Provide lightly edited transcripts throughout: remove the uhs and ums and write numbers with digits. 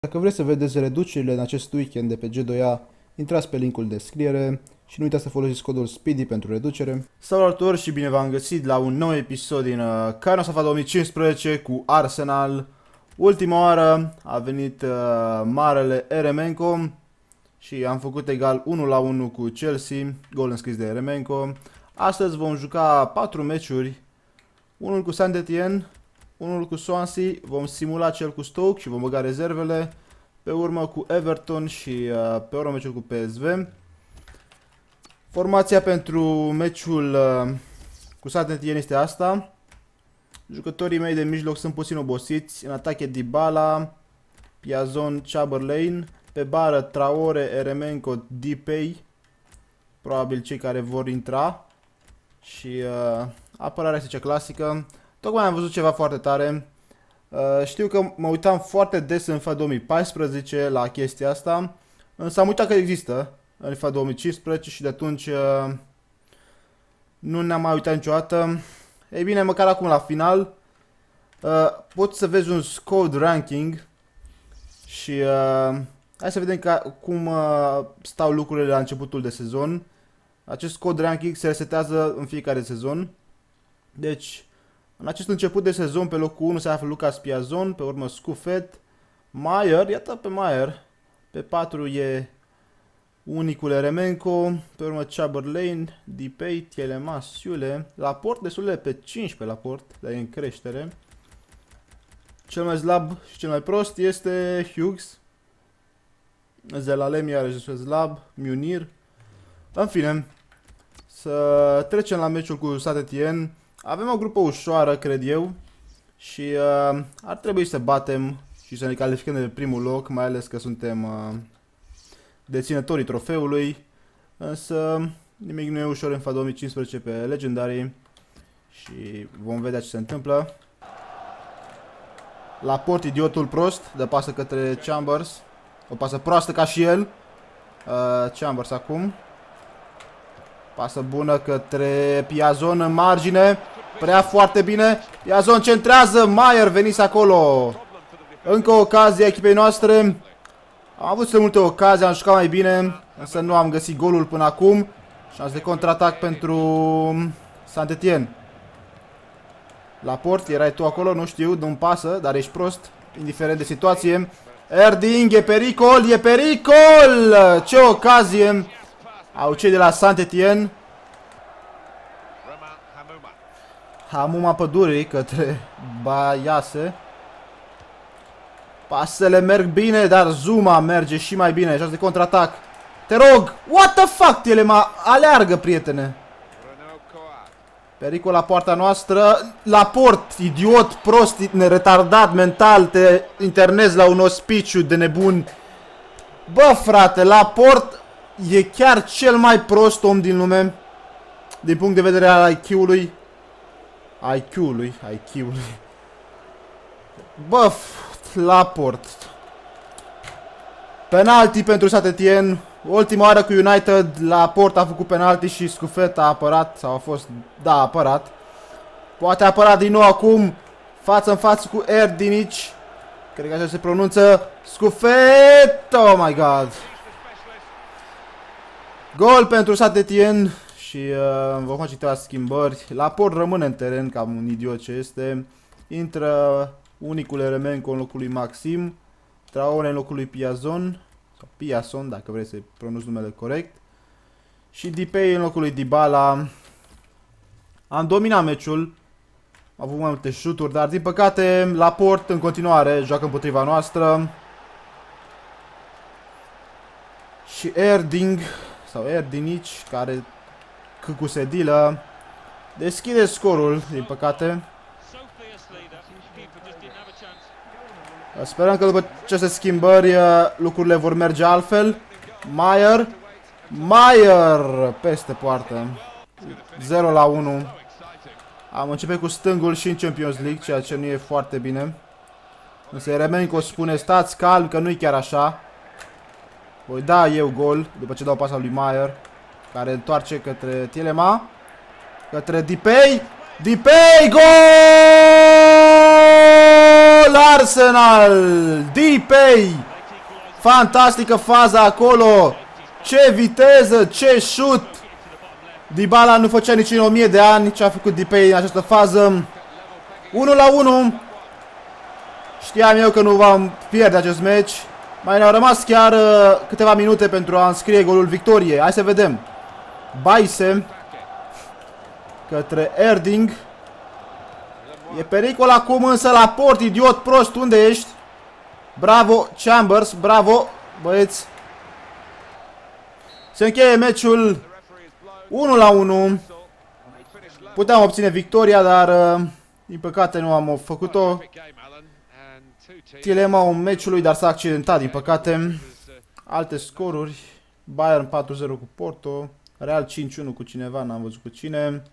Dacă vreți să vedeți reducerile în acest weekend de pe G2A, intrați pe linkul de descriere și nu uitați să folosiți codul SPEEDY pentru reducere. Salut tuturor și bine v-am găsit la un nou episod din Canosafa 2015 cu Arsenal. Ultima oară a venit marele Eremenko și am făcut egal 1-1 cu Chelsea, gol înscris de Eremenko. Astăzi vom juca 4 meciuri, unul cu Saint-Étienne, unul cu Swansea, vom simula cel cu Stoke și vom băga rezervele, pe urmă cu Everton și pe urmă meciul cu PSV. Formația pentru meciul cu Saint-Étienne este asta. Jucătorii mei de mijloc sunt puțin obosiți, în atac e Dybala, Piazon, Chamberlain, pe bară Traore, Eremenko, Depay, probabil cei care vor intra, și apărarea este cea clasică. Tocmai am văzut ceva foarte tare. Știu că mă uitam foarte des în FIFA 2014 la chestia asta, însă am uitat că există în FIFA 2015 și de atunci nu ne-am mai uitat niciodată. Ei bine, măcar acum la final poți să vezi un squad ranking și hai să vedem cum stau lucrurile la începutul de sezon. Acest squad ranking se resetează în fiecare sezon. Deci, în acest început de sezon, pe locul 1 se află Lucas Piazon, pe urmă Scufet, Maier, iată pe Maier, pe 4 e unicul Eremenko, pe urmă Chamberlain, Depay, Tielemans, Süle, Laporte destul de pe 15 Laporte, dar e în creștere. Cel mai slab și cel mai prost este Hughes, Zelalem iarăși slab, Munir. În fine, să trecem la meciul cu Saint-Étienne. Avem o grupă ușoară, cred eu, și ar trebui să batem și să ne calificăm de primul loc, mai ales că suntem deținătorii trofeului, însă nimic nu e ușor în FIFA 2015 pe Legendary și vom vedea ce se întâmplă. Laporte, idiotul prost, dă pasă către Chambers, o pasă proastă ca și el. Chambers acum. Pasă bună către Piazon în margine. Prea foarte bine. Piazon centrează. Maier veniți acolo. Încă o ocazie a echipei noastre. Am avut să multe ocazii, am jucat mai bine, însă nu am găsit golul până acum. Șans de contraatac pentru Saint-Étienne. Laporte, erai tu acolo? Nu știu, nu-mi pasă, dar ești prost, indiferent de situație. Erding, e pericol, e pericol! Ce ocazie au cei de la Saint-Étienne. Hamuma pădurii către Baiase. Pasele merg bine, dar Zuma merge și mai bine. Șans de contraatac. Te rog! What the fuck? Telema aleargă, prietene. Pericol la poarta noastră. Laporte, idiot, prost, retardat mental. Te internezi la un ospiciu de nebun. Bă, frate, Laporte e chiar cel mai prost om din lume din punct de vedere al IQ-ului. IQ-ului. Bă, Laporte. Penalty pentru Saint-Étienne. Ultima oară cu United, Laporte a făcut penalty și Scufet a apărat. Sau a fost, da, a apărat. Poate apăra din nou acum. Față în față cu Erdinic. Cred că așa se pronunță. Scufet. Oh my god. Gol pentru Saint-Étienne. Și vom face câteva schimbări. Laporte rămâne în teren ca un idiot ce este. Intră unicul Eremenko în locul lui Maxim. Traore în locul lui Piazon. Sau Piazon, dacă vrei să pronunți numele corect. Și Depay în locul lui Dybala. Am dominat meciul. Am avut mai multe șuturi, dar din păcate Laporte în continuare joacă împotriva noastră. Și Erding sau Erdinic, care cu sedilă deschide scorul, din păcate. Sperăm că după aceste schimbări lucrurile vor merge altfel. Maier peste poartă. 0-1. Am început cu stângul și în Champions League, ceea ce nu e foarte bine. Însă Eremenko spune: stați calm, că nu-i chiar așa. Voi da eu gol după ce dau pasa lui Maier, care întoarce către Tielemans, către Depay. Depay, gol! gol Arsenal! Depay! Fantastică faza acolo! Ce viteză, ce șut! Dybala nu făcea nici în 1000 de ani ce a făcut Depay în această fază. 1-1. Știam eu că nu vom pierde acest meci. Mai ne-au rămas chiar câteva minute pentru a înscrie golul victoriei. Hai să vedem. Baise către Erding. E pericol acum însă la port, idiot prost, unde ești? Bravo, Chambers, bravo, băieți. Se încheie meciul 1-1. Puteam obține victoria, dar din păcate nu am făcut-o. Tilema-ul meciului, dar s-a accidentat, din păcate. Alte scoruri. Bayern 4-0 cu Porto. Real 5-1 cu cineva, n-am văzut cu cine.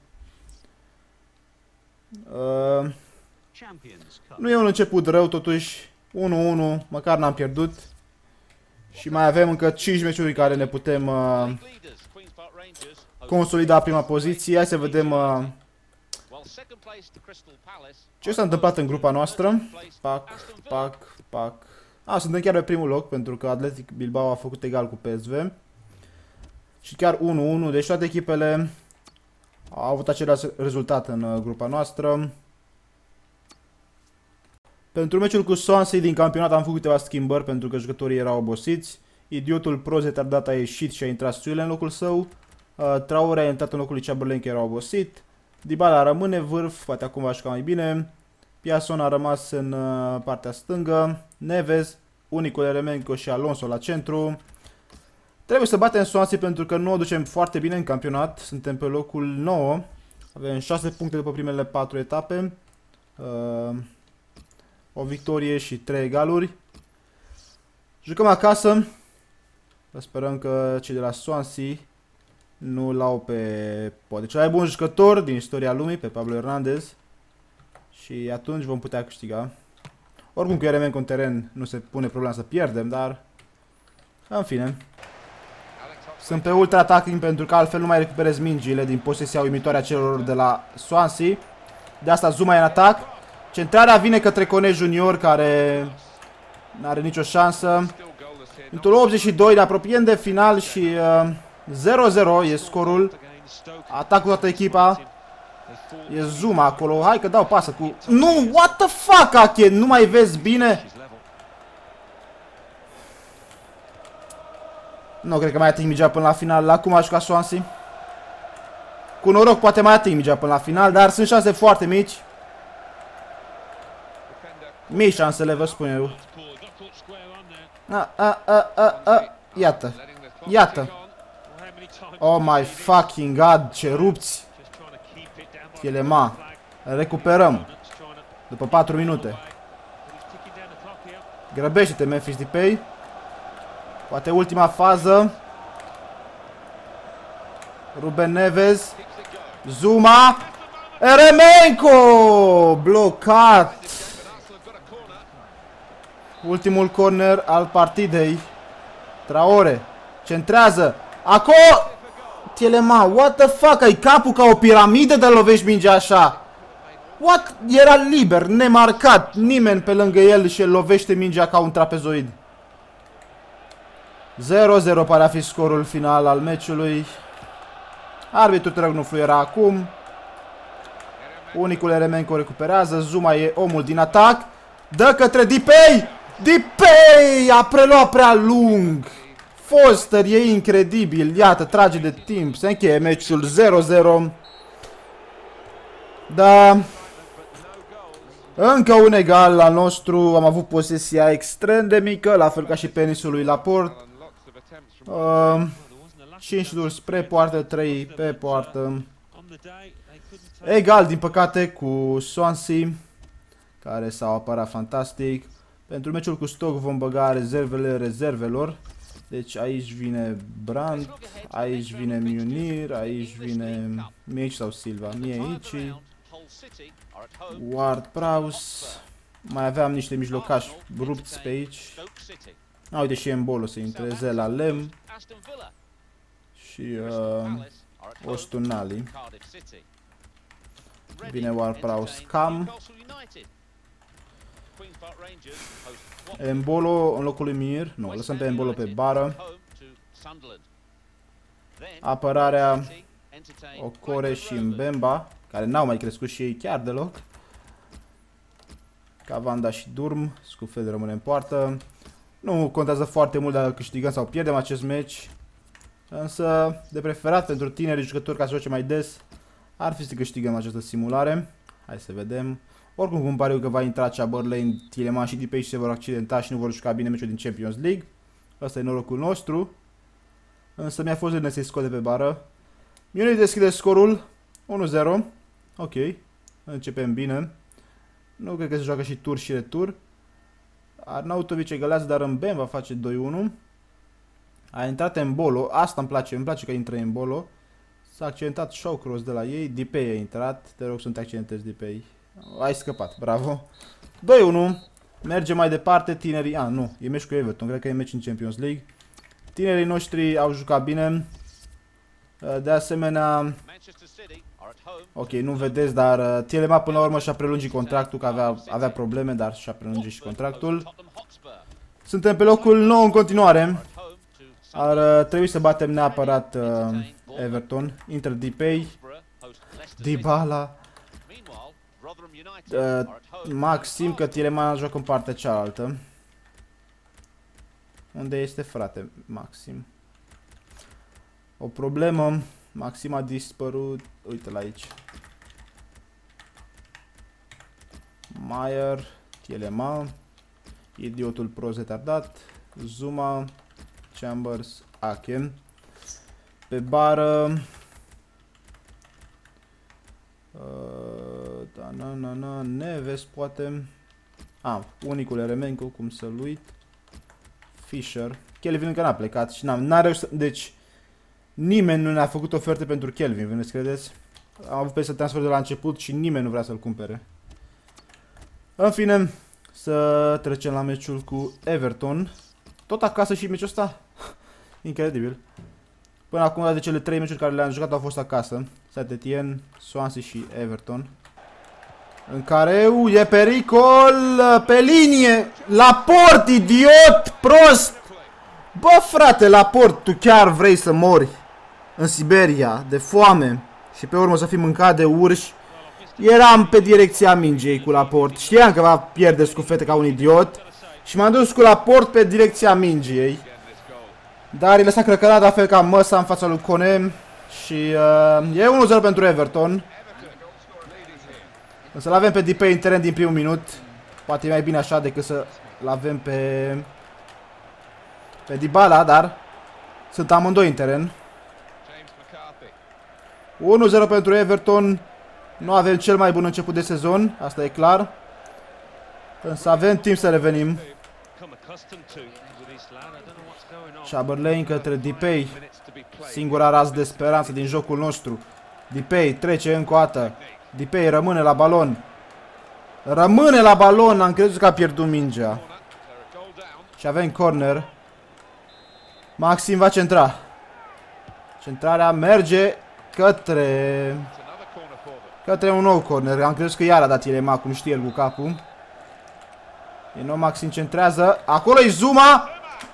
Nu e un început rău, totuși 1-1, măcar n-am pierdut. Și mai avem încă 5 meciuri care ne putem consolida prima poziție. Hai să vedem ce s-a întâmplat în grupa noastră. Pac. Suntem chiar pe primul loc, pentru că Athletic Bilbao a făcut egal cu PSV. Și chiar 1-1, deci toate echipele au avut același rezultat în grupa noastră. Pentru meciul cu Swansea din campionat am făcut câteva schimbări pentru că jucătorii erau obosiți. Idiotul prost retardat a ieșit și a intrat Suile în locul său. Traore a intrat în locul lui Chamberlain, că era obosit. Dybala rămâne vârf, poate acum va juca mai bine. Piason a rămas în partea stângă. Neves, unicul Eremenko și Alonso la centru. Trebuie să batem Swansea pentru că nu o ducem foarte bine în campionat. Suntem pe locul 9. Avem 6 puncte după primele 4 etape. O victorie și 3 egaluri. Jucăm acasă. Sperăm că cei de la Swansea nu-l au pe poate cel mai bun jucător din istoria lumii, pe Pablo Hernandez. Și atunci vom putea câștiga. Oricum cu Eremenko în teren nu se pune problema să pierdem, dar în fine. Sunt pe ultra attacking pentru că altfel nu mai recuperez mingile din posesia uimitoare a celor de la Swansea. De asta Zuma e în atac. Centrarea vine către Kone Junior, care n-are nicio șansă. Într-un 82 ne apropiem de final și 0-0 e scorul. Atac cu toată echipa. E Zuma acolo. Hai că dau pasă cu... Nu! What the fuck, Ake? Nu mai vezi bine? Nu cred că mai ating mingea până la final. Acum a jucat Swansea. Cu noroc poate mai ating mingea până la final, dar sunt șanse foarte mici. Mici șansele, vă spun eu. Iată. Iată. Oh my fucking god, ce rupți. Tilema. Recuperăm. După 4 minute. Grăbește-te, Memphis Depay. Poate ultima fază. Ruben Neves. Zuma. Eremenko! Blocat. Ultimul corner al partidei. Traore. Centrează. Acolo! Tilema, what the fuck? Ai capul ca o piramidă de lovești mingea așa. What? Era liber, nemarcat. Nimeni pe lângă el și el lovește mingea ca un trapezoid. 0-0 pare a fi scorul final al meciului. Arbitrul trăg nu fluiera acum. Unicul Eremenko recuperează. Zuma e omul din atac. Dă către Depay! Depay! A preluat prea lung. Foster e incredibil. Iată, trage de timp. Se încheie meciul 0-0. Da. Încă un egal al nostru. Am avut posesia extrem de mică, la fel ca și penisul lui Laporte. 5 duri spre poartă, 3 pe poartă. Egal, din păcate, cu Swansea, care s-au apărat fantastic. Pentru meciul cu Stoke vom băga rezervele rezervelor. Deci aici vine Brandt, aici vine Munir, aici vine Mici sau Silva. Mie aici. Ward-Prowse. Mai aveam niște mijlocași rupți pe aici. Uite și Embolo se intreze la Lem. Și Ostunali. Vine Ward-Prowse cam. Embolo în locul lui Mir. Nu, lăsăm pe Embolo pe bară. Apărarea Ocore și Mbemba, care n-au mai crescut și ei chiar deloc. Cavanda și Durm. Scufed rămâne în poartă. Nu contează foarte mult dacă câștigăm sau pierdem acest meci. Însă, de preferat pentru tinerii jucători ca să joace mai des, ar fi să câștigăm această simulare. Hai să vedem. Oricum, cum pare eu că va intra Chamberlain, Tielemans și Depay și se vor accidenta și nu vor juca bine meciul din Champions League. Asta e norocul nostru. Însă mi-a fost bine să-i scot de pe bară. Munich deschide scorul 1-0. Ok. Începem bine. Nu cred că se joacă și tur și retur. Arnautovic egalează, dar Mbemba face 2-1. A intrat Embolo. Asta îmi place că intră Embolo. S-a accidentat Shawcross de la ei. Depay a intrat. Te rog să nu te accidentezi, Depay. Ai scăpat, bravo. 2-1. Mergem mai departe, tinerii... nu, e meci cu Everton, cred că e meci în Champions League. Tinerii noștri au jucat bine. De asemenea... Ok, nu vedeți, dar Tielemans până la urmă și-a prelungit contractul, că avea probleme, dar și-a prelungit și contractul. Suntem pe locul 9 în continuare. Ar trebui să batem neapărat Everton. Intră Depay, Dybala, Maxim, că Tielemans joacă în partea cealaltă. Unde este, frate, Maxim? O problemă. Maxim a dispărut. Uite-l aici. Maier, Tielemans, idiotul prost retardat, Zuma, Chambers, Ake. Pe bară... Neves, poate. Unicul Eremenko, cum să-l uit. Fischer. Kelvin încă n-a plecat și n-a reușit. Deci, nimeni nu ne-a făcut oferte pentru Kelvin, vedeți, credeți? Am avut pe să transfer de la început și nimeni nu vrea să-l cumpere. În fine, să trecem la meciul cu Everton. Tot acasă și meciul ăsta? Incredibil. Până acum, de cele 3 meciuri care le-am jucat au fost acasă. Saint-Étienne, Swansea și Everton. În care e pericol pe linie. La port, idiot, prost. Bă, frate, la port, tu chiar vrei să mori în Siberia de foame și pe urmă să fii mâncat de urși? Eram pe direcția mingei cu la port. Știam că va pierde scufete ca un idiot și m-am dus cu la port pe direcția mingei. Dar i lăsat crăcănat, la fel ca Măsa în fața lui Kone. Și e 1-0 pentru Everton. Însă l-avem pe Depay în teren din primul minut. Poate e mai bine așa decât să l-avem pe Dybala, dar sunt amândoi în teren. 1-0 pentru Everton. Nu avem cel mai bun început de sezon, asta e clar. Însă avem timp să revenim. Chamberlain către Depay. Singura rază de speranță din jocul nostru. Depay trece încă o dată. Depay rămâne la balon. Rămâne la balon, am crezut că a pierdut mingea. Și avem corner. Maxim va centra. Centrarea merge către un nou corner. Am crezut că iar a dat Tielemans, cum știe el cu capul. Din nou Maxim centrează. Acolo e Zuma.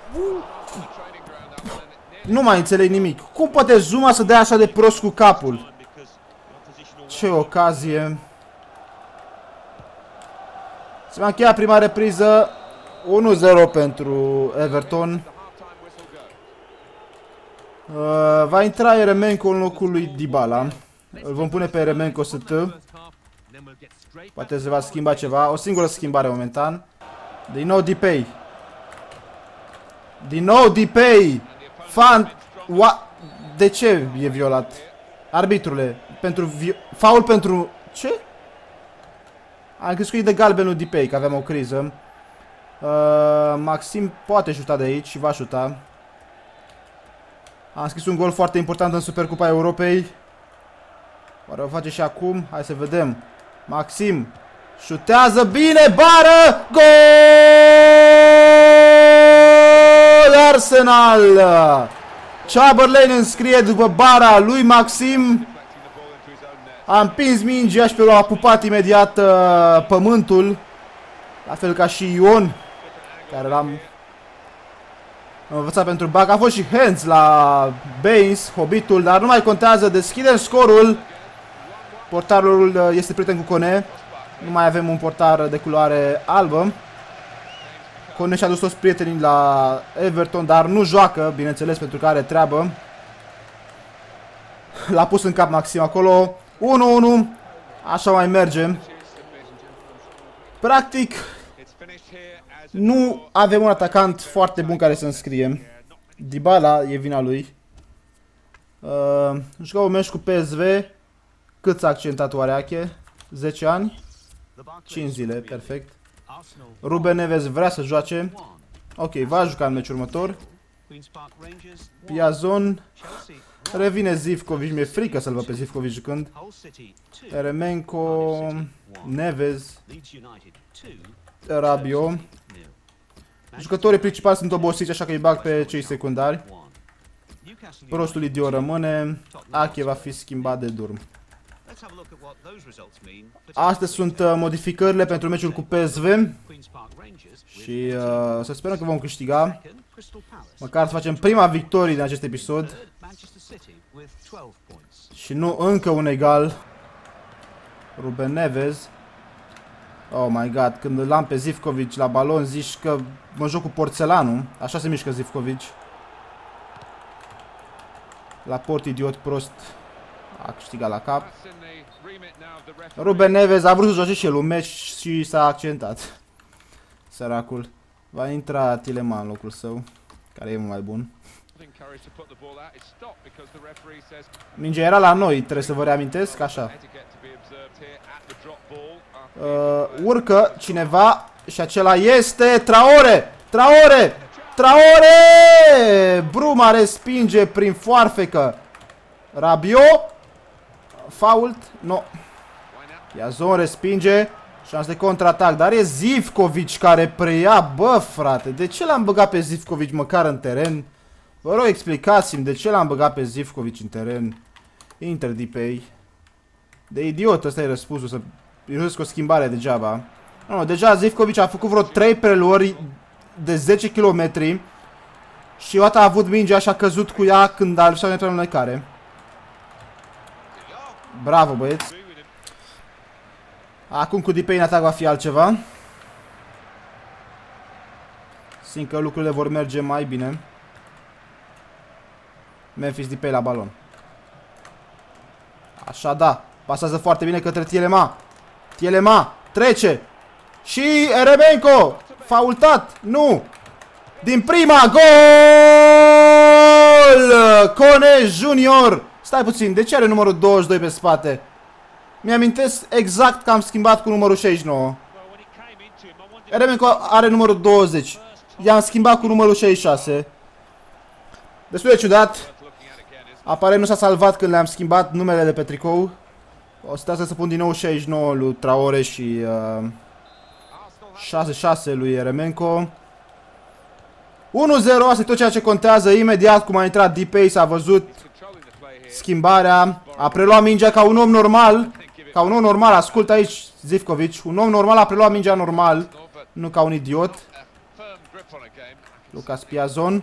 Nu mai înțeleg nimic. Cum poate Zuma să dea așa de prost cu capul? Ce ocazie. Se va încheia prima repriză. 1-0 pentru Everton. Va intra Eremenko în locul lui Dybala. Îl vom pune pe Eremenko ST. Poate se va schimba ceva. O singură schimbare momentan. Din nou Depay. Din nou Depay. De ce e violat? Arbitrule. Faul pentru... Ce? Am crezut că e de galbenul Depay, că aveam o criză. Maxim poate șuta de aici și va șuta. Am scris un gol foarte important în Supercupa Europei. Oare o face și acum? Hai să vedem. Maxim șutează bine, bară! Gol! Arsenal! Chamberlain înscrie după bara lui Maxim. A împins mingea și pe a pupat imediat pământul. La fel ca și Ion, care l-am învățat pentru bac. A fost și hands la Baines, Hobbitul, dar nu mai contează. Deschidem scorul. Portarul este prieten cu Kone. Nu mai avem un portar de culoare albă. Kone și-a dus toți prietenii la Everton, dar nu joacă, bineînțeles, pentru că are treabă. L-a pus în cap Maxim acolo. 1-1. Așa mai merge. Practic, nu avem un atacant foarte bun care să înscrie. Dybala e vina lui. Juca un meci cu PSV. Cât s-a accentat Oareache? 10 ani? 5 zile, perfect. Ruben Neves vrea să joace. Ok, va juca în meciul următor. Piazon. Revine Zivkovic, mi-e frică să-l văd pe Zivkovic jucând. Eremenko, Neves, Rabiot. Jucătorii principali sunt obosiți, așa că îi bag pe cei secundari. Prostul Idio rămâne. Ache va fi schimbat de Durm. Astea sunt modificările pentru meciul cu PSV. Și să sperăm că vom câștiga. Măcar să facem prima victorie din acest episod. Și nu încă un egal. Ruben Neves. Oh my god, când l-am pe Zivkovic la balon zici că mă joc cu porțelanul. Așa se mișcă Zivkovic. La port idiot prost. A câștigat la cap. Ruben Neves a vrut să joace și el un meci și s-a accentat. Săracul. Va intra Tielemans în locul său, care e mult mai bun. Mingea era la noi, trebuie să vă reamintesc, așa. Urcă cineva și acela este Traore! Traore! Traore! Bruma respinge prin foarfecă. Rabiot. Fault? No. Piazon respinge. Șans de contraatac, dar e Zivkovic care preia. Bă, frate, de ce l-am băgat pe Zivkovic măcar în teren? Vă rog, explicați-mi de ce l-am băgat pe Zivkovic în teren. Inter Dipei. De idiot, ăsta e răspunsul, să irosesc o schimbare degeaba. Nu, deja Zivkovic a făcut vreo 3 preluări de 10 km. Și odată a avut mingea și a căzut cu ea când a lipsit în înecare. Bravo, băieți. Acum cu Dipei în atac va fi altceva. Simt că lucrurile vor merge mai bine. Memphis Dipei la balon. Așa, da. Pasează foarte bine către Tielemans. Tielemans trece. Și Eremenko. Faultat. Nu. Din prima. Gol! Kone Junior. Stai puțin. De ce are numărul 22 pe spate? Mi-amintesc exact că am schimbat cu numărul 69. Eremenko are numărul 20. I-am schimbat cu numărul 66. Destul de ciudat. Aparent nu s-a salvat când le-am schimbat numele de pe tricou. O să pun din nou 69 lui Traore și 66 lui Eremenko. 1-0, asta e tot ceea ce contează. Imediat cum a intrat Dipei s-a văzut schimbarea. A preluat mingea ca un om normal. Ca un om normal, ascultă aici Zivkovic. Un om normal a preluat mingea normal. Nu ca un idiot. Lucas Piazon.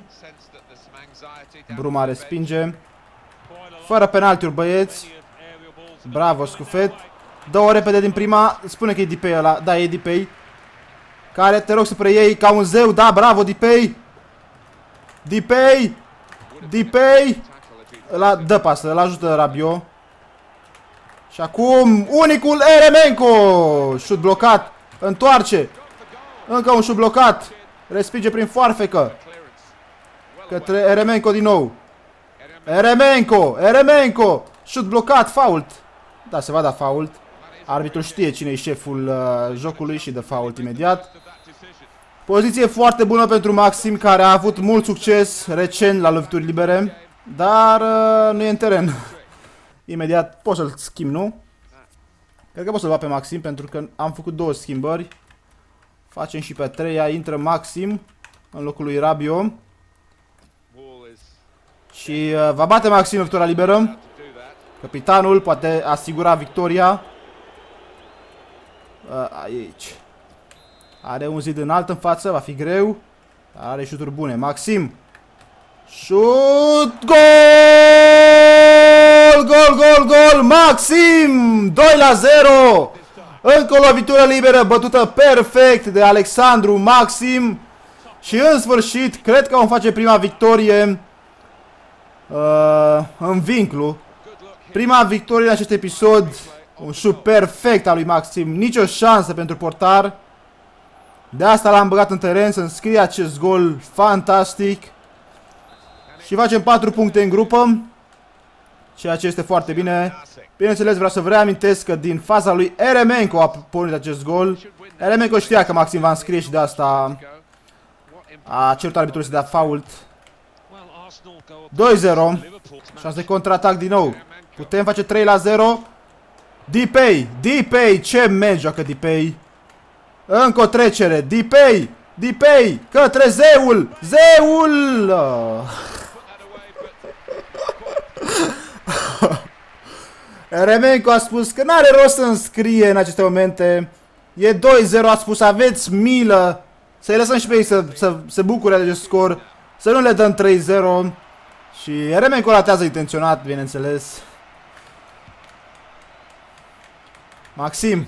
Bruma respinge. Fără penaltiuri, băieți. Bravo, Scufet. Dă-o repede din prima. Spune că e Dipei ăla. Da, e Dipei. Care, te rog să preiei ca un zeu. Da, bravo, Dipei. Dipei. Dipei. Ăla dă pasă, îl ajută Rabiot. Și acum unicul Eremenko. Șut blocat. Întoarce. Încă un șut blocat. Respinge prin foarfecă. Către Eremenko din nou. Eremenko. Eremenko. Șut blocat. Fault. Da, se va da fault. Arbitrul știe cine e șeful jocului și dă fault imediat. Poziție foarte bună pentru Maxim, care a avut mult succes recent la lovituri libere. Dar nu e în teren. Imediat pot să-l schimb, nu? Cred că pot să-l bat pe Maxim, pentru că am făcut 2 schimbări. Facem și pe 3-a, intră Maxim în locul lui Rabiot. Și va bate Maxim lovitura liberă. Capitanul poate asigura victoria. Aici. Are un zid înalt în față, va fi greu. Dar are șuturi bune. Maxim. Șut! Gol! Gol, gol, gol! Maxim! 2-0! Încă o lovitură liberă bătută perfect de Alexandru Maxim. Și în sfârșit, cred că vom face prima victorie în vinclu. Prima victorie în acest episod. Un șut perfect al lui Maxim. Nicio șansă pentru portar. De asta l-am băgat în teren să înscrie acest gol fantastic. Și facem 4 puncte în grupă. Ceea ce este foarte bine. Bineînțeles, vreau să vă reamintesc că din faza lui Eremenko a pornit acest gol. Eremenko știa că Maxim va înscrie și de asta a cerut arbitrul să dea fault. 2-0. Șansă de contraatac din nou. Putem face 3-0. Depay. Depay. Ce meci joacă Depay. Încă o trecere. Depay. Depay. Către zeul. Zeul. Eremenko a spus că n-are rost să înscrie în aceste momente. E 2-0, a spus aveți milă. Să-i lăsăm și pe ei să se bucure de acest scor. Să nu le dăm 3-0. Și Eremenko ratează intenționat, bineînțeles. Maxim.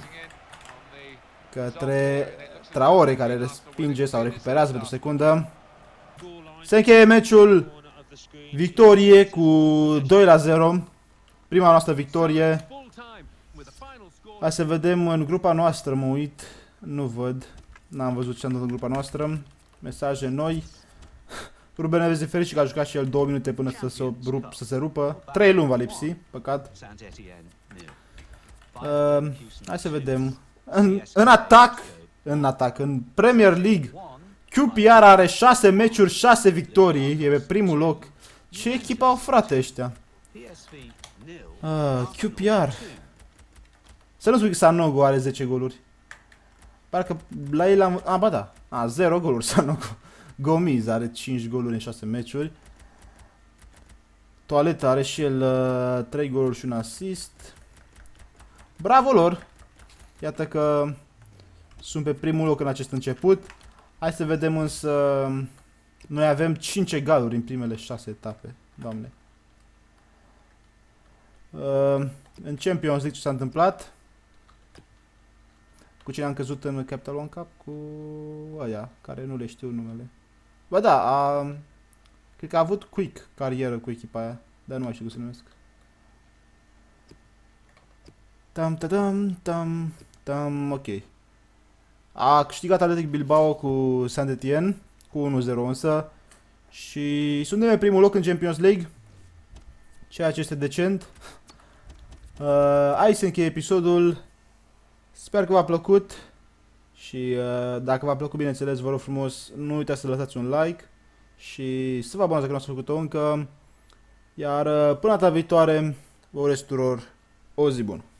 Către Traore, care respinge sau recuperează pentru o secundă. Se încheie meciul. Victorie cu 2-0. Prima noastră victorie. Hai să vedem în grupa noastră, mă uit. Nu văd. N-am văzut ce am dat în grupa noastră. Mesaje noi. Ruben Neves e fericit că a jucat și el 2 minute până să se rupă. 3 luni va lipsi, păcat. Hai să vedem. În atac, în Premier League, QPR are 6 meciuri, 6 victorii. E pe primul loc. Ce echipă au, frate, ăștia? QPR. Să nu spui că Sanogo are 10 goluri. Parcă la el am... ba da. 0 goluri Sanogo. Gomiz are 5 goluri în 6 meciuri. Toaleta are și el 3 goluri și un assist. Bravo lor! Iată că sunt pe primul loc în acest început. Hai să vedem însă... Noi avem 5 egaluri în primele 6 etape. Doamne. În Champions League ce s-a întâmplat? Cu cine am căzut în Capital One Cup? Cu aia, care nu le știu numele. Ba da, cred că a avut Quick carieră cu echipa aia, dar nu mai știu cum se numesc. Ok. A câștigat Athletic Bilbao cu Saint-Étienne, cu 1-0 însă. Și suntem pe primul loc în Champions League, ceea ce este decent. Aici se încheie episodul. Sper că v-a plăcut. Și dacă v-a plăcut, bineînțeles, vă rog frumos, nu uitați să lăsați un like. Și să vă abonați dacă nu ați făcut-o încă. Iar până data viitoare, vă urez tuturor o zi bună.